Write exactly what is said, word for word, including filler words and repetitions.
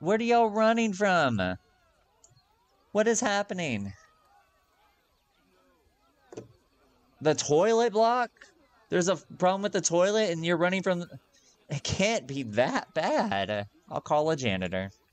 Where are y'all running from? What is happening? The toilet block? There's a problem with the toilet and you're running from... It can't be that bad. I'll call a janitor.